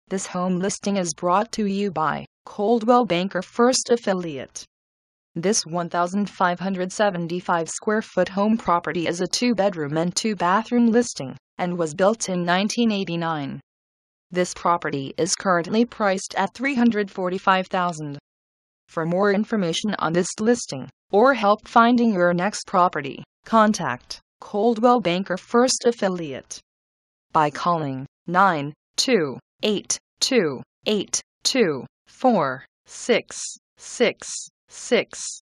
This home listing is brought to you by Coldwell Banker First Affiliate. This 1,575 square foot home property is a 2-bedroom and 2-bathroom listing and was built in 1989. This property is currently priced at $345,000. For more information on this listing or help finding your next property, contact Coldwell Banker First Affiliate by calling 928-282-4666.